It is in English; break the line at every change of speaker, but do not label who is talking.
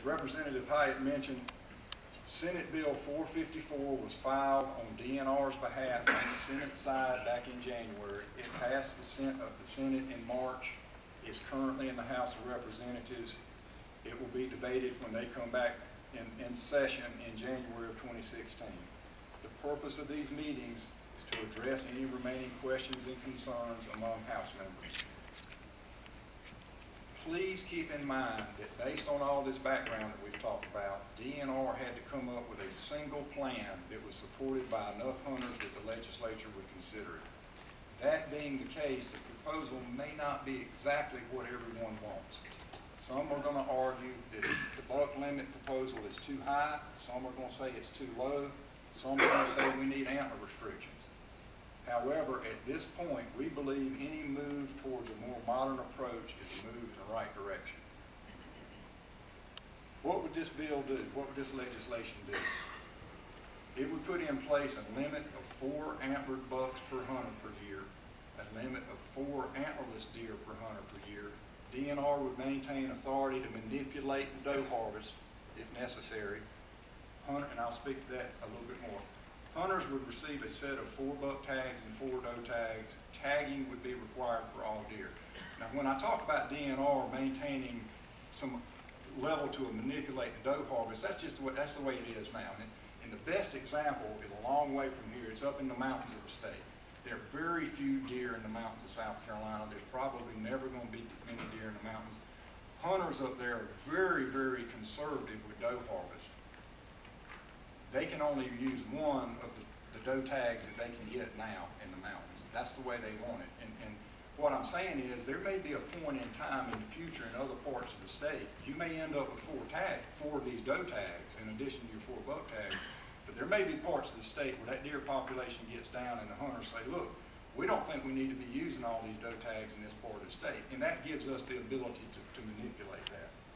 as Representative Hyatt mentioned, Senate Bill 454 was filed on DNR's behalf on the Senate side back in January. It passed the Senate in March. It's currently in the House of Representatives. It will be debated when they come back in session in January of 2016. The purpose of these meetings is to address any remaining questions and concerns among House members. Please keep in mind that based on all this background that we've talked about, DNR had to come up with a single plan that was supported by enough hunters that the legislature would consider it. That being the case, the proposal may not be exactly what everyone wants. Some are going to argue that the buck limit proposal is too high. Some are going to say it's too low. Some are going to say we need antler restrictions. However, at this point, we believe any move towards a more modern approach is a move in the right direction. What would this bill do? What would this legislation do? It would put in place a limit of 4 antlered bucks per hunter per year, a limit of 4 antlerless deer per hunter per year. DNR would maintain authority to manipulate the doe harvest if necessary. And I'll speak to that a little bit more. Hunters would receive a set of 4 buck tags and 4 doe tags. Tagging would be required for all deer. Now, when I talk about DNR maintaining some level to manipulate the doe harvest, that's the way it is now. And the best example is a long way from here. It's up in the mountains of the state. There are very few deer in the mountains of South Carolina. There's probably never going to be many deer in the mountains. Hunters up there are very, very conservative with doe harvest. They can only use one of the doe tags that they can get now in the mountains. That's the way they want it. And what I'm saying is there may be a point in time in the future in other parts of the state, you may end up with 4 of these doe tags in addition to your 4 buck tags. But there may be parts of the state where that deer population gets down and the hunters say, look, we don't think we need to be using all these doe tags in this part of the state. And that gives us the ability to manipulate that.